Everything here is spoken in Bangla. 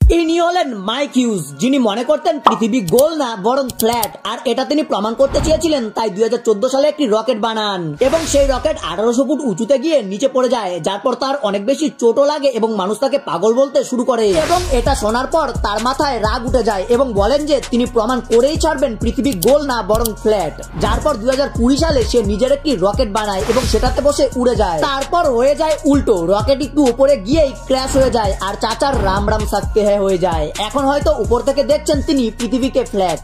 ইনি হলেন মাইক হিউজ, যিনি মনে করতেন পৃথিবী গোল না বরং ফ্ল্যাট, আর এটা তিনি প্রমাণ করতে চেয়েছিলেন। তাই 2014 সালে একটি রকেট বানান এবং সেই রকেট 1800 ফুট উঁচুতে গিয়ে নিচে পড়ে যায়, যার পর তার অনেক বেশি চোটও লাগে এবং মানুষ তাকে পাগল বলতে শুরু করে। এবং এটা শোনার পর তার মাথায় রাগ উঠে যায় এবং বলেন যে তিনি প্রমাণ করেই ছাড়বেন পৃথিবী গোল না বরং ফ্ল্যাট। যার পর 2020 সালে সে নিজের একটি রকেট বানায় এবং সেটাতে বসে উড়ে যায়। তারপর হয়ে যায় উল্টো, রকেট একটু উপরে গিয়েই ক্র্যাশ হয়ে যায় আর চাচার রাম রাম সাকতে হ্যাঁ হয়ে যায়। এখন হয়তো উপর থেকে দেখছেন তিনি পৃথিবীকে ফ্ল্যাট।